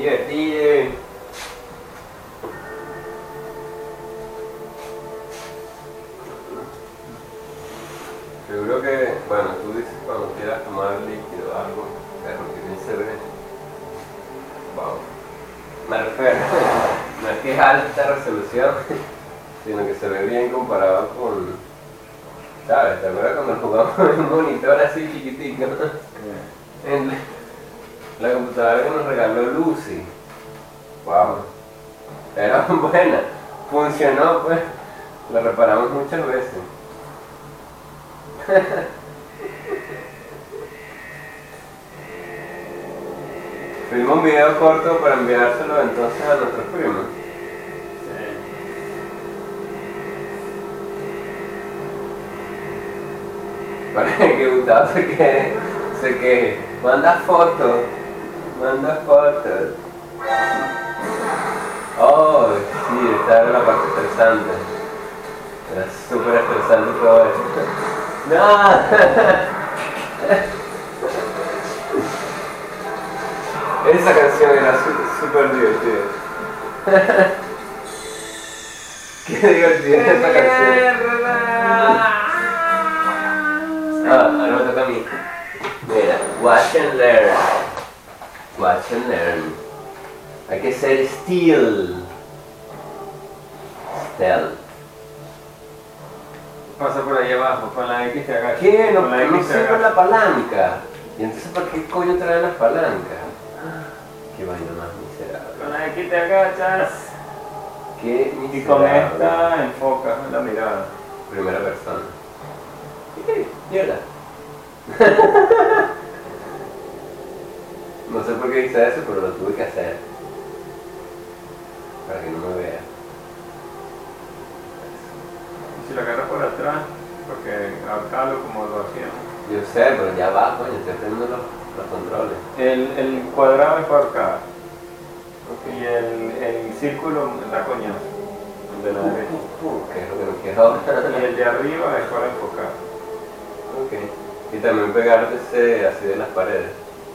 divertido. Seguro que, bueno, tú dices cuando quieras tomar líquido o algo, pero que bien se ve. Wow. Me refiero, no es que es alta resolución, sino que se ve bien comparado con, ¿sabes? ¿Te acuerdas cuando jugamos en un monitor así chiquitico? En la computadora que nos regaló Lucy. Wow. Era buena, funcionó pues, la reparamos muchas veces. Filmó un video corto para enviárselo entonces a nuestros primos. Para que Gustavo se queje. Manda fotos. Oh, sí, esta era la parte estresante. Era súper estresante todo esto. ¡No! Esa canción era súper divertida. Qué divertida esa canción. Ahora me toca a mí. Mira, watch and learn. Watch and learn. Hay que ser stealth. Pasa por ahí abajo, con la X te agachas. ¿Qué? No, Con la no X te sirve agachas. la palanca. ¿Y entonces para qué coño traen las palancas? Qué vaina más miserable. Con la X te agachas. Qué Y miserable. con esta enfocas la mirada. Primera persona. ¿Qué? Mierda. No sé por qué hice eso, pero lo tuve que hacer. Para que no me vea. Y si la agarras por atrás, porque ahorcalo como lo hacíamos. Yo sé, pero ya va, coño, estoy haciendo los controles. El cuadrado es para ahorcar. Ok. Y el círculo la coña. El de la derecha. ¿Qué es lo que no quiero ahora? Y el de arriba es para enfocar. Ok. Y también pegarte así de las paredes.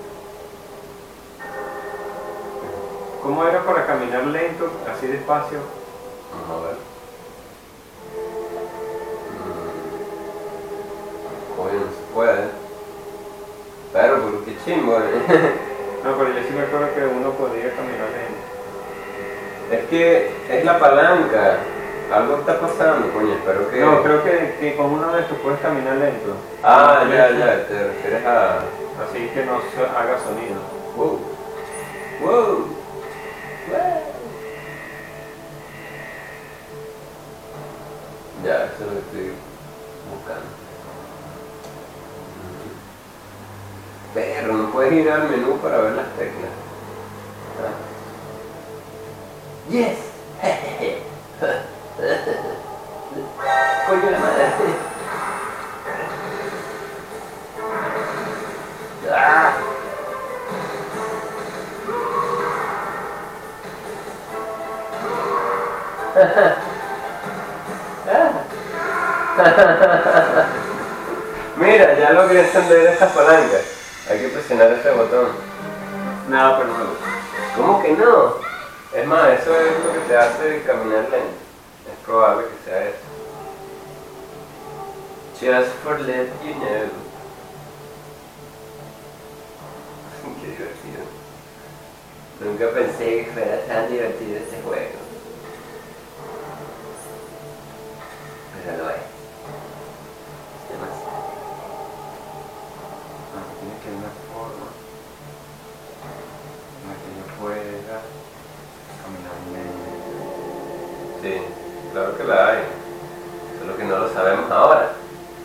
¿Cómo era para caminar lento, así despacio? Vamos a ver. Coño, no se puede. Pero, pero qué chimbo, No, pero yo sí me acuerdo que uno podía caminar lento. Es que es la palanca. Algo está pasando, coño, espero que... No, creo que con uno de estos puedes caminar lento. Ah, ya, te refieres a... Así que no haga sonido. Wow. Wow. Ya, eso es lo que estoy buscando. Pero no puedes ir al menú para ver las teclas. Yes. Coño la madre. Ah. Mira, ya logré encender estas palancas. Hay que presionar este botón. Nada, pero no. ¿Cómo que no? Es más, eso es lo que te hace caminar lento. Es probable que sea eso. Just for let you know. Qué divertido. Nunca pensé que fuera tan divertido este juego. Pero lo es. Es demasiado. Tiene que haber una forma en la que yo pueda caminar lento. Sí, claro que la hay. Solo que no lo sabemos ahora.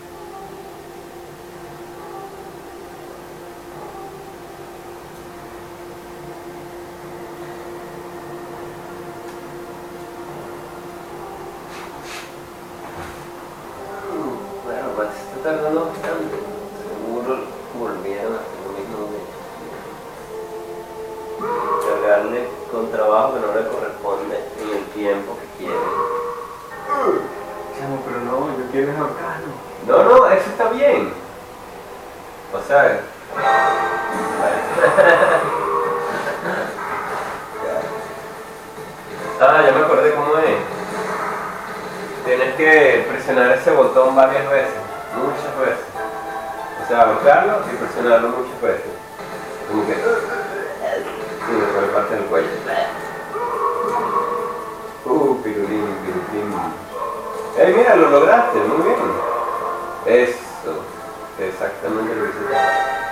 Bueno, pues está tardando bastante. Seguro volvieron a hacer lo mismo de cargarle con trabajo que no le corresponde en el tiempo que quieren. Chamo, pero no, yo quiero es ahorcarlo. No, no, eso está bien. O sea, que presionar ese botón varias veces, muchas veces. O sea, buscarlo y presionarlo muchas veces. Como que... y me pone parte del cuello. Pirulín, pirulín. Mira, lo lograste, muy bien. Eso, exactamente lo que se trata.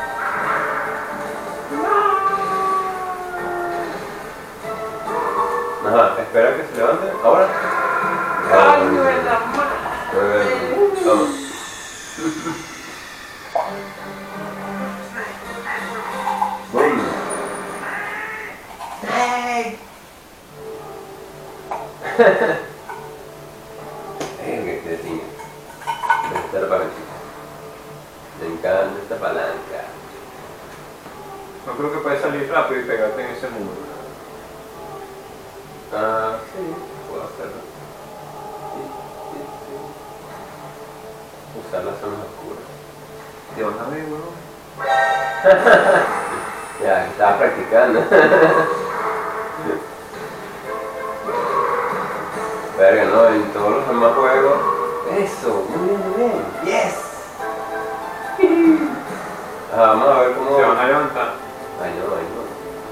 Ajá, espera que se levante. Ahora. ¡Ay, no es la mano! Vamos. Boom. ¡Hey! Que te tiene. Esta palanquita. Me encanta esta palanca. No creo que puedes salir rápido y pegarte en ese muro. Ah, sí, puedo hacerlo. Sí. Usar las zonas oscuras. ¿De dónde ves, weón? Ya, estaba practicando. Verga, no, en todos los demás juegos. Eso, muy bien, muy bien. Yes. Vamos a ver cómo. Se van a levantar. Ay no, ay no.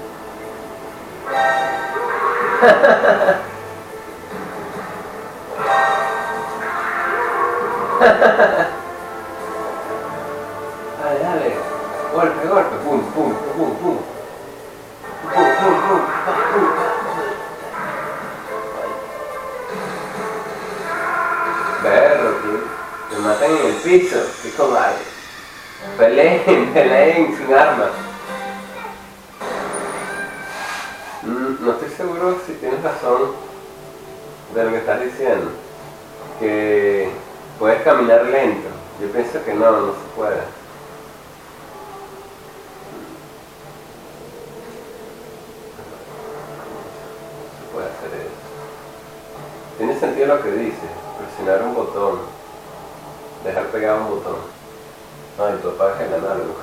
Dale, dale. Golpe, golpe. Pum, pum, pum, pum. Pum, pum, pum, pum, pum. Perro, tío. Me matan en el piso. Qué cobarde. Peleen, peleen sin armas. No estoy seguro si tienes razón de lo que estás diciendo. Que puedes caminar lento. Yo pienso que no, no se puede. No se puede hacer eso. Tiene sentido lo que dice. Presionar un botón. Dejar pegado un botón. Ay, tú apagas el análogo.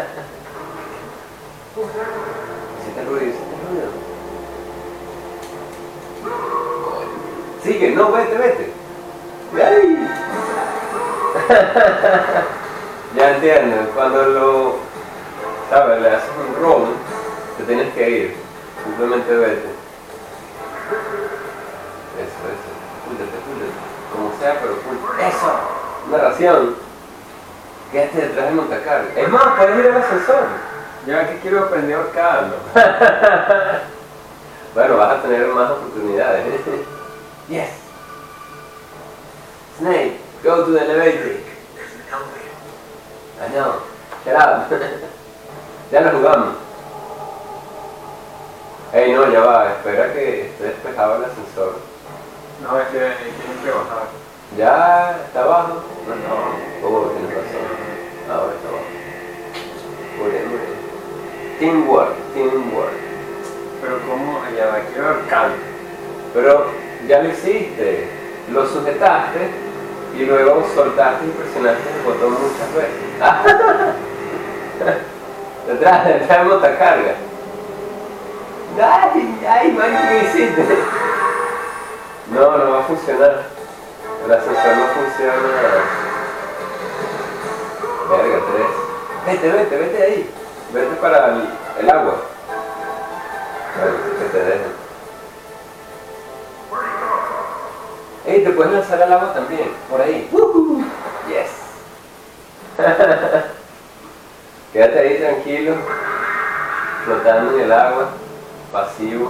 Hiciste ruido, hiciste ruido. Sigue, no, vete, vete. ¡Ay! Ya entiendo, cuando lo, sabes, le haces un roll, te tienes que ir. Simplemente vete. Eso, púltate, como sea, pero púltate. ¡Eso! Una ración. Quédate detrás del montacarga. Es más, puedes ir al ascensor. Ya que quiero aprender a ahorcarlo. Bueno, vas a tener más oportunidades. Yes. Snake, go to the elevator. I know. Shut up. Ya lo jugamos. Ey, no, ya va. Espera que esté despejado el ascensor. No, es que tienen que bajar. Ya está abajo. No está abajo. Oh, tienes razón. Ahora está abajo. Muy bien, muy bien. Teamwork, teamwork. Pero ¿cómo? Ya va, quiero ahorcarlo. Pero ya lo hiciste. Lo sujetaste y luego soltaste y presionaste el botón muchas veces. Detrás del montacarga. Ay, man, ¿qué hiciste? No, no va a funcionar. El ascensor no funciona. Verga, 3. Vete ahí. Vete para el agua. Bueno, que te dejen. Ey, te puedes lanzar al agua también, por ahí. Yes. Quédate ahí tranquilo, flotando en el agua, pasivo.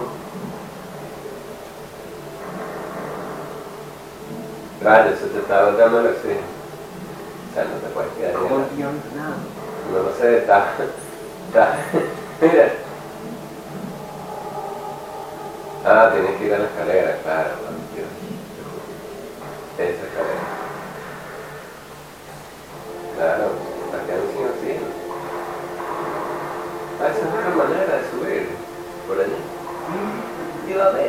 Claro, se te está agotando el oxígeno. O sea, no te puedes quedar en el agua. No lo sé, está. Mira. Ah, tienes que ir a la escalera, claro, Dios. Esa escalera. Claro, está quedando sin oxígeno. Ah, esa es otra manera de subir. Por allí. Y va a ver.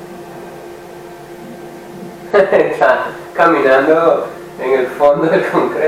Está caminando en el fondo del concreto.